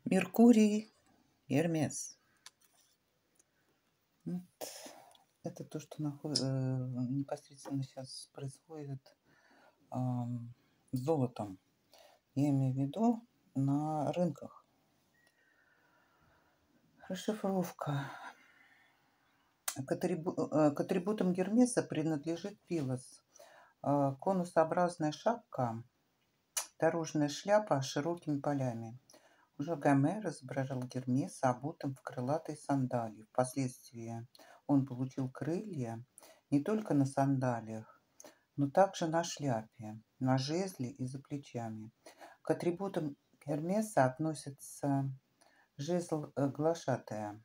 Меркурий, Гермес. Вот. Это то, что непосредственно сейчас происходит с золотом. Я имею в виду на рынках. Расшифровка. К атрибутам Гермеса принадлежит пилос. Конусообразная шапка, дорожная шляпа с широкими полями. Уже Гомер изображал Гермеса обутым в крылатые сандалии. Впоследствии он получил крылья не только на сандалиях, но также на шляпе, на жезле и за плечами. К атрибутам Гермеса относятся жезл глашатая.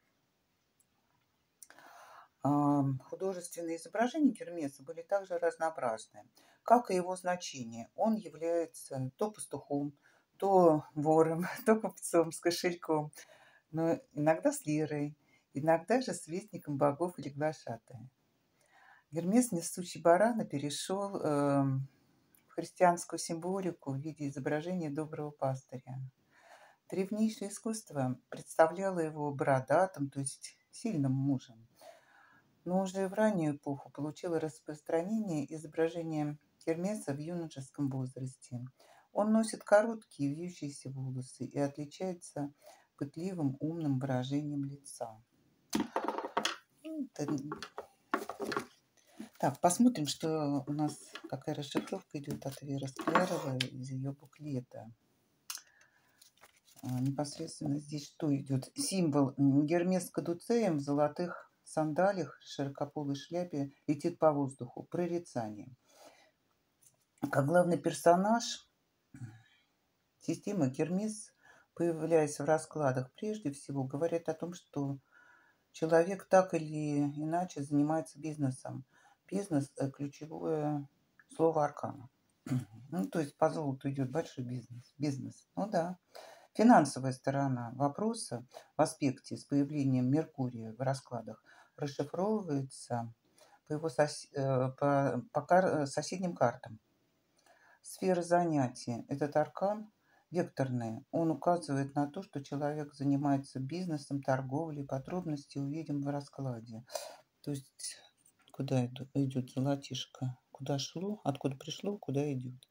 Художественные изображения Гермеса были также разнообразны, как и его значение. Он является то пастухом, то вором, то купцом с кошельком, но иногда с лирой, иногда же с вестником богов или глашатая. Гермес, несущий барана, перешел в христианскую символику в виде изображения доброго пастыря. Древнейшее искусство представляло его бородатым, то есть сильным мужем. Но уже в раннюю эпоху получило распространение изображение Гермеса в юношеском возрасте. Он носит короткие вьющиеся волосы и отличается пытливым, умным выражением лица. Так, посмотрим, что у нас, какая расшифровка идет от Веры Склярова из ее буклета. Непосредственно здесь что идет? Символ Гермес с кадуцеем в золотых сандалиях, широкополой шляпе летит по воздуху. Прорицание. Как главный персонаж системы Гермес, появляясь в раскладах, прежде всего говорит о том, что человек так или иначе занимается бизнесом. Бизнес – ключевое слово аркана. Ну, то есть по золоту идет большой бизнес. Бизнес. Ну да. Финансовая сторона вопроса в аспекте с появлением Меркурия в раскладах расшифровывается по его соседним картам. Сфера занятий. Этот аркан векторный. Он указывает на то, что человек занимается бизнесом, торговлей. Подробности увидим в раскладе. То есть куда идет золотишко? Куда шло? Откуда пришло? Куда идет?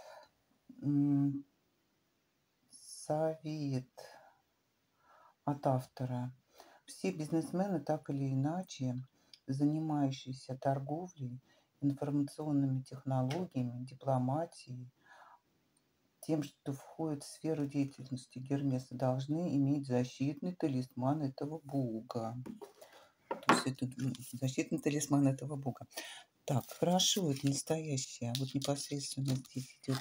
Совет от автора. Все бизнесмены, так или иначе, занимающиеся торговлей, информационными технологиями, дипломатией, тем, что входит в сферу деятельности Гермеса, должны иметь защитный талисман этого бога. То есть это защитный талисман этого бога. Так, хорошо, это настоящее. Вот непосредственно здесь идет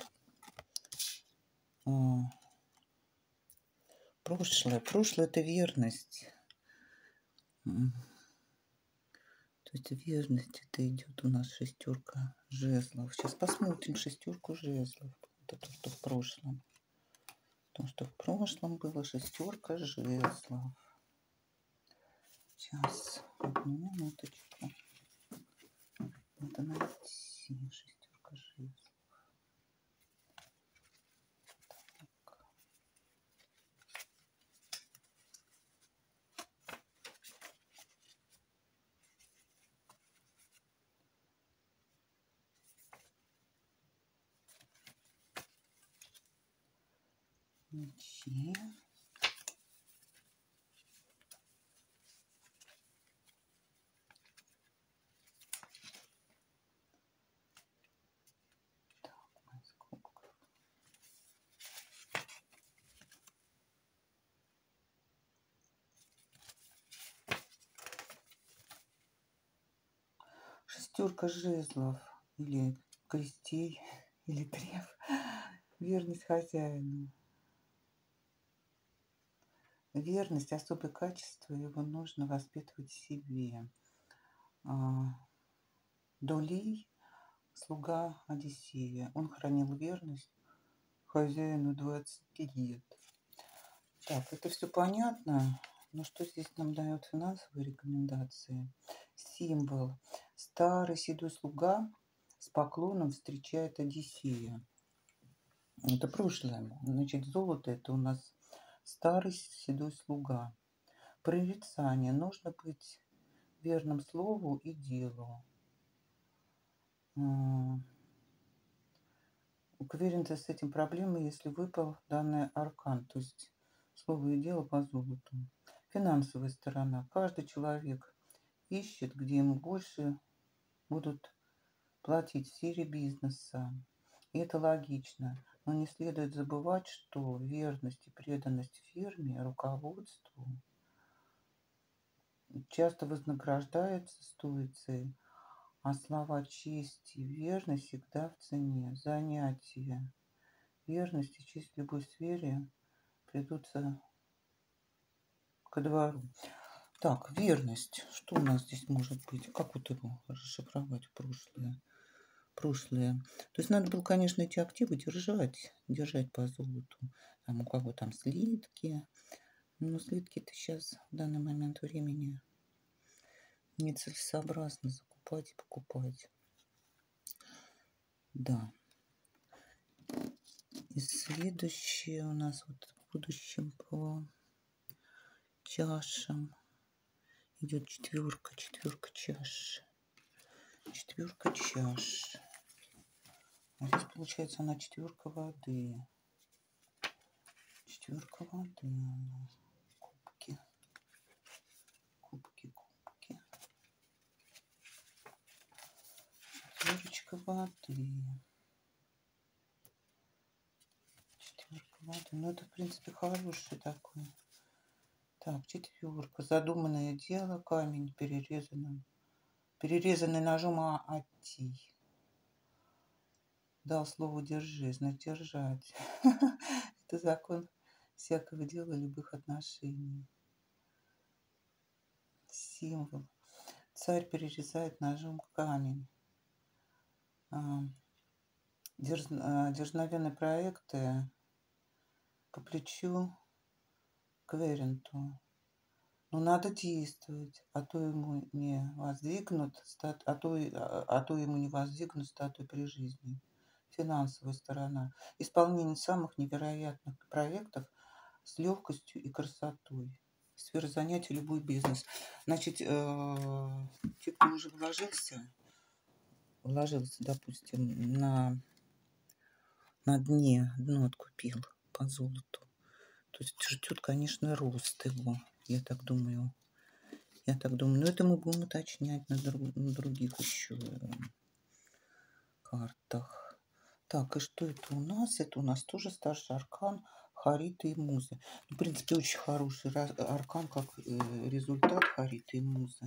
прошлое. Прошлое – это верность. То есть верность, это идет у нас шестерка жезлов. Сейчас посмотрим шестерку жезлов. Это то, что в прошлом. То, что в прошлом было шестерка жезлов. Сейчас, одну минуточку. Надо найти шестерка жезлов. Мечи. Шестерка жезлов или крестей, или треф. Верность хозяину. Верность – особое качество, его нужно воспитывать в себе. Долей – слуга Одиссея. Он хранил верность хозяину 20 лет. Так, это все понятно. Но что здесь нам дает финансовые рекомендации? Символ. Старый седой слуга с поклоном встречает Одиссея. Это прошлое. Значит, золото – это у нас старый седой слуга. Прорицание. Нужно быть верным слову и делу. У клиента с этим проблемы, если выпал данный аркан, то есть слово и дело по золоту. Финансовая сторона. Каждый человек ищет, где ему больше будут платить в сфере бизнеса. И это логично. Но не следует забывать, что верность и преданность фирме, руководству часто вознаграждается стоицей, а слова честь и верность всегда в цене. Занятия. Верность и честь в любой сфере придутся ко двору. Так, верность. Что у нас здесь может быть? Как вот его расшифровать в прошлое? То есть надо было, конечно, эти активы держать по золоту. Там у кого там слитки. Но слитки-то сейчас в данный момент времени нецелесообразно закупать и покупать. Да. И следующее у нас вот в будущем по чашам идет четверка чаш. Четверка чаш. А здесь получается она четверка воды. Четверка воды. Кубки. Четверочка воды. Четверка воды. Ну, это, в принципе, хороший такой. Так, четверка. Задуманное дело. Камень перерезанный ножом Атий. Дал слово держи, значит держать. Это закон всякого дела, любых отношений. Символ. Царь перерезает ножом камень. Дерзновенные проекты по плечу Кверенту. Но надо действовать, а то ему не воздвигнут статую при жизни. Финансовая сторона. Исполнение самых невероятных проектов с легкостью и красотой. Сфера занятий, любой бизнес. Значит, те, кто уже вложился, допустим, на дно откупил по золоту. То есть ждет, конечно, рост его, я так думаю. Но это мы будем уточнять на других еще картах. Так, и что это у нас? Это у нас тоже старший аркан Хариты и Музы. В принципе, очень хороший аркан, как результат Хариты и Музы.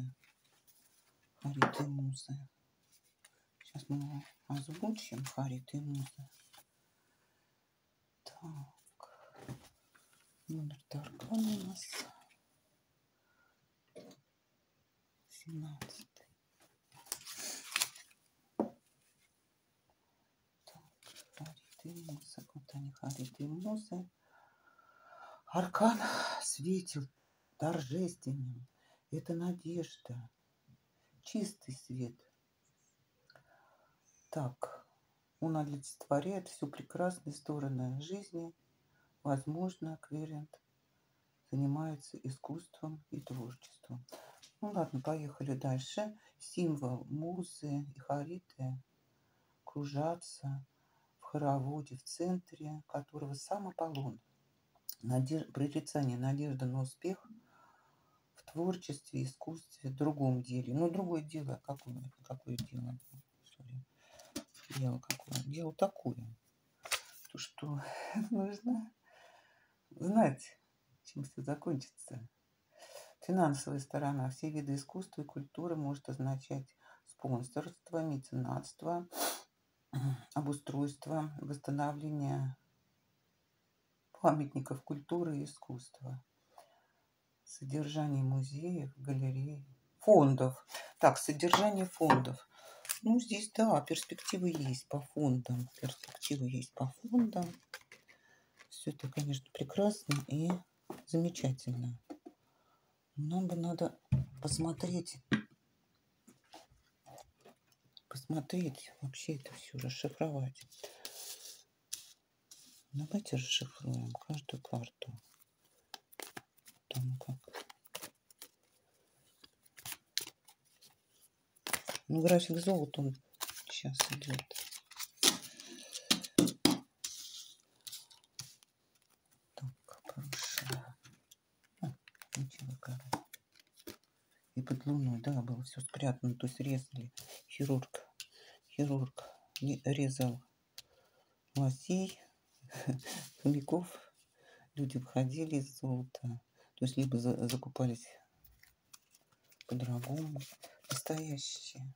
Сейчас мы его озвучим. Хариты и Музы. Так. Номер аркана у нас 17. Вот они, Хариты и Музы. Аркан светил торжественным. Это надежда. Чистый свет. Так, он олицетворяет всю прекрасные стороны жизни. Возможно, Кверент занимается искусством и творчеством. Ну ладно, поехали дальше. Символ Музы и Хариты кружатся в хороводе, в центре которого сам Аполлон. Прорицание, надежда на успех в творчестве, искусстве, в другом деле. Ну, другое дело, какое дело? Дело такое, то что нужно знать, чем все закончится. Финансовая сторона. Все виды искусства и культуры может означать спонсорство, меценатство, обустройство, восстановление памятников культуры и искусства, содержание музеев, галерей, фондов. Так, содержание фондов. Ну, здесь, да, перспективы есть по фондам. Все это, конечно, прекрасно и замечательно. Нам бы надо посмотреть вообще это все, расшифровать. Давайте расшифруем каждую карту. Ну, график золота он сейчас идет. Так, повышаем. Ничего, короче. И под луной, да, было все спрятано, то есть резали. Хирург резал лосей, хомяков. Люди выходили из золота. То есть либо закупались по-другому. Настоящие.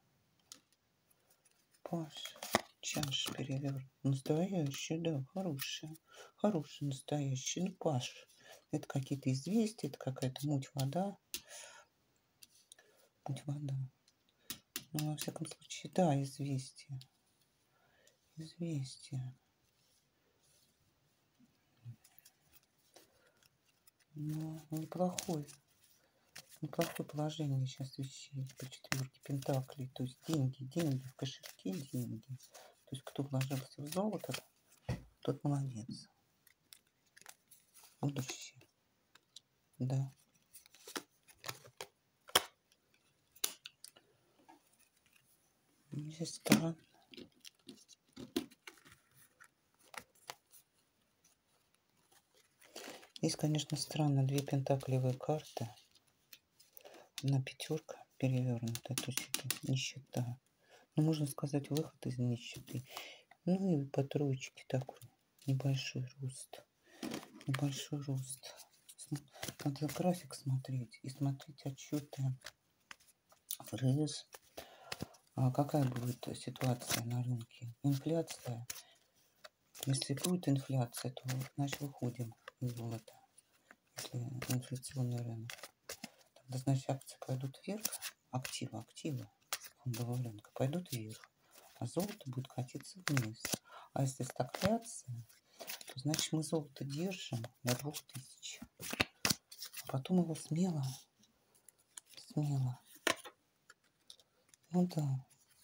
Паш, чаш перевернут. Настоящий, да, хороший. Хороший настоящий. Ну, Паш. Это какие-то известия, это какая-то муть вода. Муть вода. Ну, во всяком случае, да, известия. Известия. Ну, неплохое положение сейчас вещей по четверке пентаклей. То есть деньги в кошельке, деньги. То есть кто вложился в золото, тот молодец. Будущее. Да. Здесь странно. Здесь, конечно, странно. 2 пентаклевые карты. Одна пятерка перевернутая. То есть это нищета. Ну, можно сказать, выход из нищеты. Ну и по троечке такой небольшой рост. Небольшой рост. Надо график смотреть и смотреть отчеты ФРС. Какая будет ситуация на рынке? Инфляция. Если будет инфляция, то значит выходим из золота. Если инфляционный рынок. Тогда значит акции пойдут вверх. Активы фондового рынка пойдут вверх. А золото будет катиться вниз. А если стагфляция, то значит мы золото держим до 2000. А потом его смело. Ну да.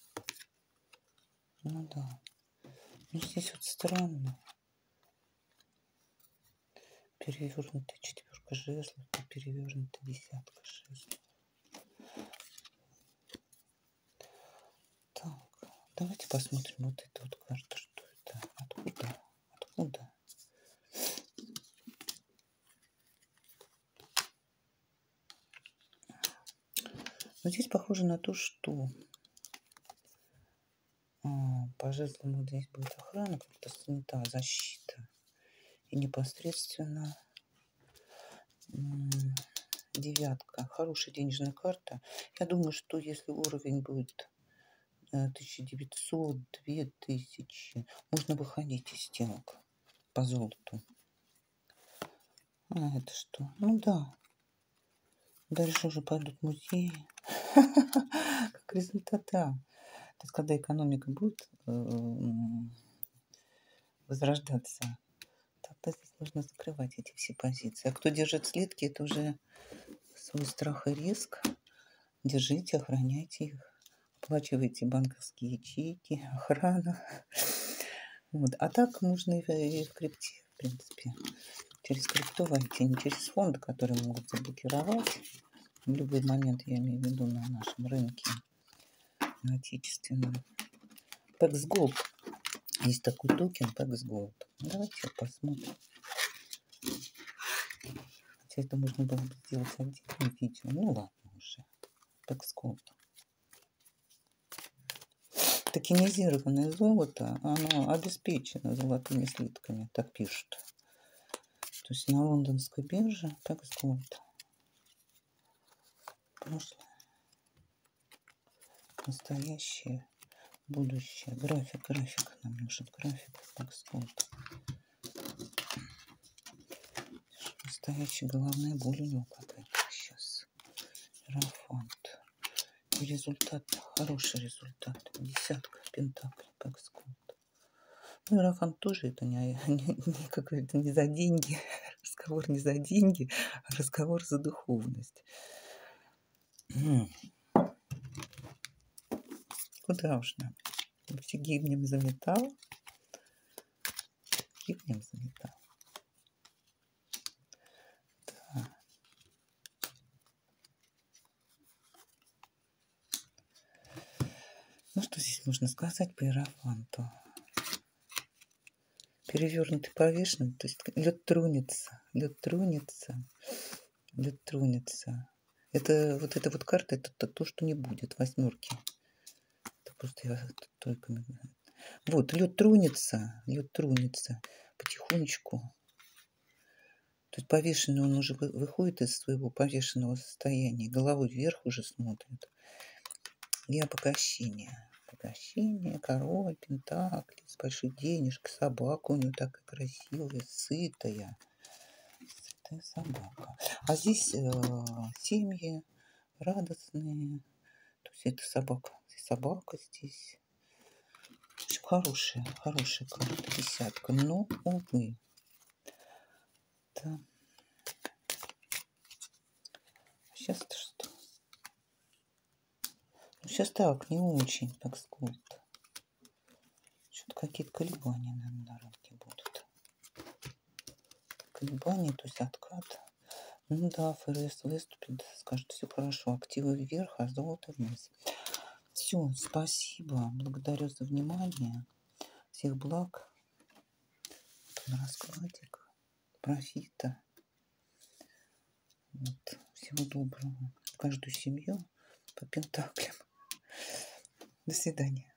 Ну здесь вот странно. Перевернутая четверка жезлов, перевернутая десятка жезлов. Так, давайте посмотрим вот эту вот карту. Что это? Откуда? Но здесь похоже на то, что по жезлам вот здесь будет охрана, как-то снята защита. И непосредственно девятка. Хорошая денежная карта. Я думаю, что если уровень будет 1900, 2000, можно выходить из сделок по золоту. Это что? Ну да. Дальше уже пойдут музеи. Как результат, да. То есть, когда экономика будет возрождаться, тогда здесь нужно закрывать эти все позиции. А кто держит слитки, это уже свой страх и риск. Держите, охраняйте их. Оплачивайте банковские ячейки, охрану. Вот. А так можно и в крипте, в принципе. Через крипту войти, не через фонды, которые могут заблокировать. В любой момент, я имею в виду, на нашем рынке, на отечественном. PEX Gold. Есть такой токен PEX Gold. Давайте посмотрим. Хотя это можно было бы сделать отдельным видео. Ну ладно уже. PEX Gold. Токенизированное золото, оно обеспечено золотыми слитками, так пишут. То есть на лондонской бирже PEX Gold. Прошлое, настоящее, будущее. График нам нужен. График PEX Gold. Настоящая головная боль у него какая-то сейчас. Иерофант. И результат, хороший результат. Десятка пентаклей PEX Gold. Ну, Иерофант тоже это не какой-то не за деньги. Разговор не за деньги, а разговор за духовность. Куда уж нам? Все гибнем за металл. Гибнем за металл. Да. Сложно сказать по иерофанту. Перевернутый, повешенный, то есть лед тронется, лед тронется, лед тронется. Это вот эта вот карта, это то, что не будет, восьмерки. Это просто я только... Вот, лед тронется потихонечку. То есть повешенный он уже выходит из своего повешенного состояния, головой вверх уже смотрит. И обогащение. Обогащение, король, пентакли, с большой денежкой, собака у него такая красивая, сытая. Сытая собака. А здесь семьи радостные. То есть это собака. Собака здесь. В общем, хорошая карта, десятка. Но, увы. Да. Сейчас-то что? Ну, сейчас так, не очень, так сказать. Что-то какие-то колебания, наверное, на рынке будут. Колебания, то есть откат. Ну да, ФРС выступит, скажет, все хорошо, активы вверх, а золото вниз. Все, спасибо, благодарю за внимание. Всех благ. На раскладик, профита. Вот. Всего доброго. Каждую семью по пентаклям. До свидания.